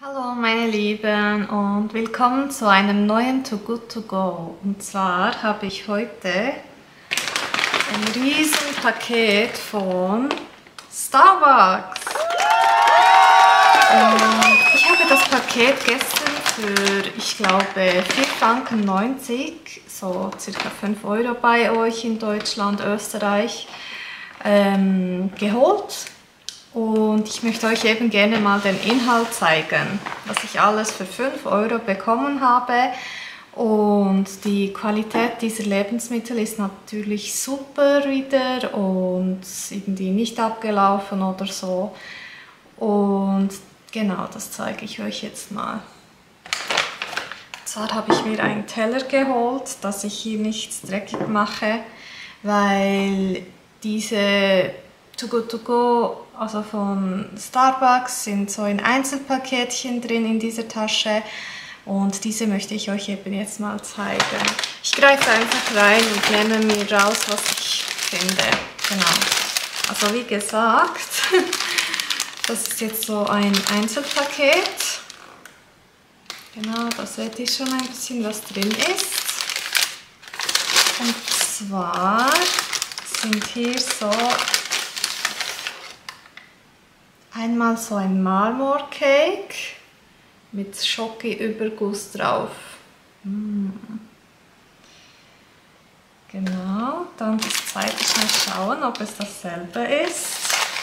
Hallo meine Lieben und willkommen zu einem neuen Too Good To Go. Und zwar habe ich heute ein riesen Paket von Starbucks. Und ich habe das Paket gestern für, ich glaube, 4,90 Franken, so circa 5 Euro bei euch in Deutschland, Österreich, geholt. Und ich möchte euch eben gerne mal den Inhalt zeigen, was ich alles für 5 Euro bekommen habe. Und die Qualität dieser Lebensmittel ist natürlich super wieder und irgendwie nicht abgelaufen oder so. Und genau, das zeige ich euch jetzt mal. Und zwar habe ich mir einen Teller geholt, dass ich hier nichts dreckig mache, weil diese Too Good To Go, also von Starbucks, sind so in Einzelpaketchen drin in dieser Tasche und diese möchte ich euch eben jetzt mal zeigen. Ich greife einfach rein und nehme mir raus, was ich finde. Genau. Also wie gesagt, das ist jetzt so ein Einzelpaket. Genau, da seht ihr schon ein bisschen, was drin ist. Und zwar sind hier so einmal so ein Marmorcake mit Schoki-Überguss drauf. Genau, dann das zweite mal schauen, ob es dasselbe ist.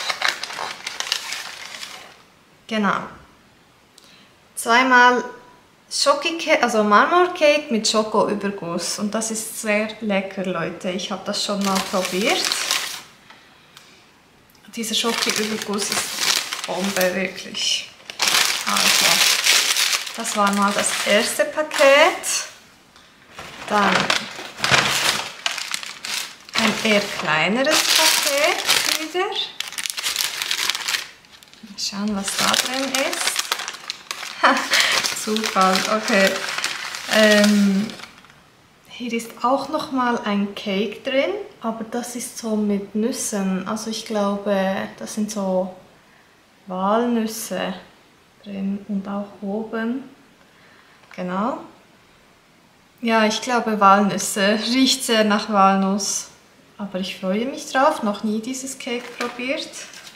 Genau. Zweimal Schoki-Cake, also Marmorcake mit Schoko-Überguss. Und das ist sehr lecker, Leute. Ich habe das schon mal probiert. Dieser Schoki-Überguss ist Bombe, wirklich. Also, das war mal das erste Paket. Dann ein eher kleineres Paket wieder. Mal schauen, was da drin ist. Zufall, okay. Hier ist auch noch mal ein Cake drin, aber das ist so mit Nüssen. Also ich glaube, das sind so Walnüsse drin und auch oben. Genau. Ja, ich glaube Walnüsse. Riecht sehr nach Walnuss. Aber ich freue mich drauf. Noch nie dieses Cake probiert.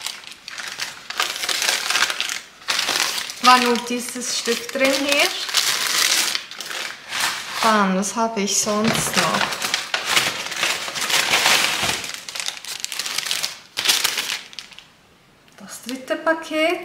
War nur dieses Stück drin hier. Dann, was habe ich sonst noch? Das dritte Paket.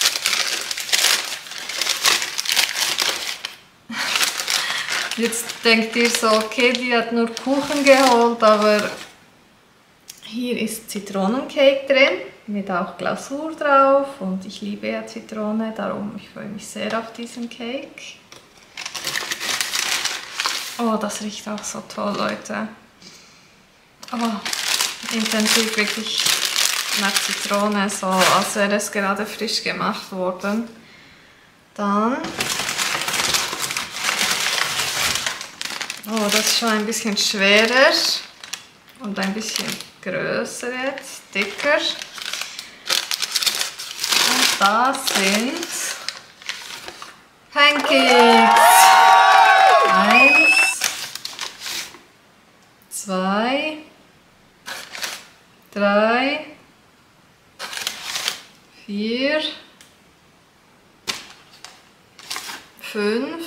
Jetzt denkt ihr so, okay, die hat nur Kuchen geholt, aber hier ist Zitronencake drin, mit auch Glasur drauf und ich liebe ja Zitrone, darum ich freue mich sehr auf diesen Cake. Oh, das riecht auch so toll, Leute. Oh, intensiv wirklich nach Zitrone, so als wäre es gerade frisch gemacht worden. Dann, oh, das ist schon ein bisschen schwerer und ein bisschen größer jetzt, dicker. Und da sind Pancakes. 1, 2, 3, 4, 5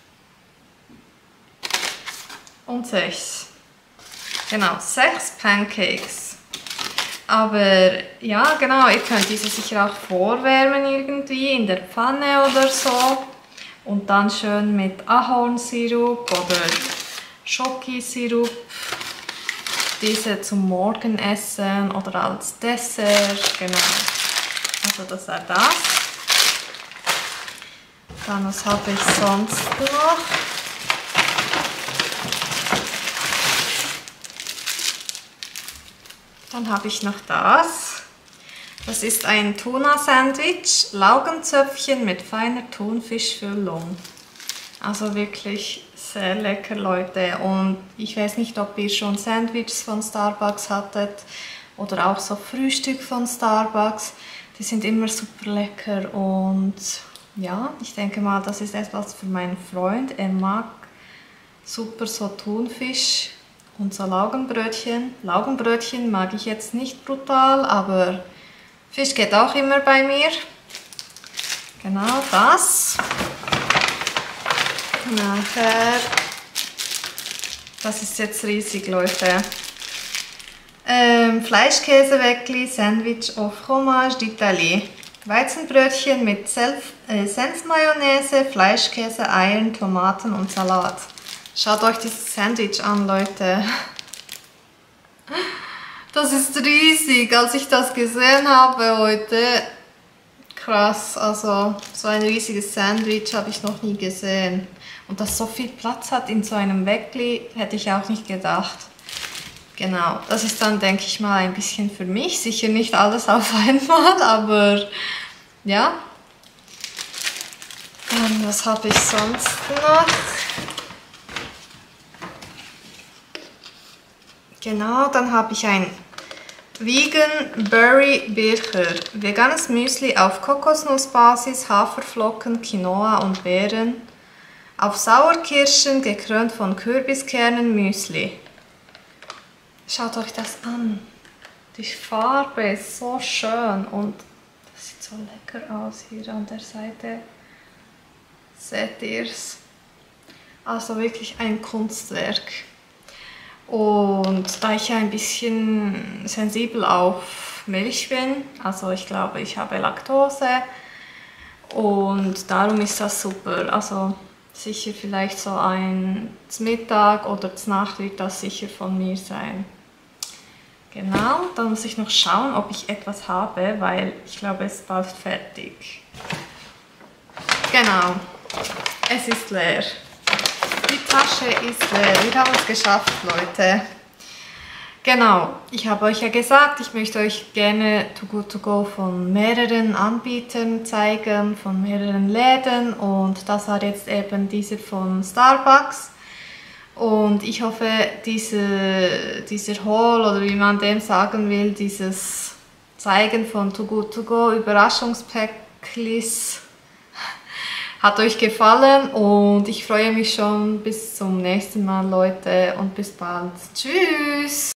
und 6. Genau, 6 Pancakes. Aber ja, genau, ihr könnt diese sicher auch vorwärmen irgendwie in der Pfanne oder so. Und dann schön mit Ahornsirup oder Schokosirup diese zum Morgenessen oder als Dessert, genau. Also das war das. Dann, was habe ich sonst noch? Dann habe ich noch das. Das ist ein Tuna-Sandwich, Laugenzöpfchen mit feiner Thunfischfüllung. Also wirklich sehr lecker, Leute. Und ich weiß nicht, ob ihr schon Sandwiches von Starbucks hattet oder auch so Frühstück von Starbucks. Die sind immer super lecker und ja, ich denke mal, das ist etwas für meinen Freund. Er mag super so Thunfisch und so Laugenbrötchen. Laugenbrötchen mag ich jetzt nicht brutal, aber Fisch geht auch immer bei mir. Genau das. Nachher, das ist jetzt riesig, Leute. Fleischkäsewäckli, Sandwich au fromage d'Italie. Weizenbrötchen mit Senfmayonnaise, Fleischkäse, Eiern, Tomaten und Salat. Schaut euch dieses Sandwich an, Leute. Das ist riesig. Als ich das gesehen habe heute, krass, also so ein riesiges Sandwich habe ich noch nie gesehen. Und dass so viel Platz hat in so einem Weckli, hätte ich auch nicht gedacht. Genau, das ist dann, denke ich mal, ein bisschen für mich. Sicher nicht alles auf einmal, aber ja. Was habe ich sonst noch? Genau, dann habe ich ein Vegan Berry Bircher. Veganes Müsli auf Kokosnussbasis, Haferflocken, Quinoa und Beeren. Auf Sauerkirschen, gekrönt von Kürbiskernen Müsli. Schaut euch das an. Die Farbe ist so schön und das sieht so lecker aus hier an der Seite. Seht ihr's? Also wirklich ein Kunstwerk. Und da ich ja ein bisschen sensibel auf Milch bin, also ich glaube, ich habe Laktose und darum ist das super. Also sicher vielleicht so ein zum Mittag oder zur Nacht wird das sicher von mir sein. Genau, dann muss ich noch schauen, ob ich etwas habe, weil ich glaube, es ist bald fertig. Genau, es ist leer. Die Tasche ist leer. Wir haben es geschafft, Leute. Genau, ich habe euch ja gesagt, ich möchte euch gerne Too Good To Go von mehreren Anbietern zeigen, von mehreren Läden und das war jetzt eben dieser von Starbucks. Und ich hoffe, dieser Haul oder wie man dem sagen will, dieses Zeigen von Too Good To Go, Überraschungspäcklis, hat euch gefallen und ich freue mich schon bis zum nächsten Mal, Leute, und bis bald. Tschüss!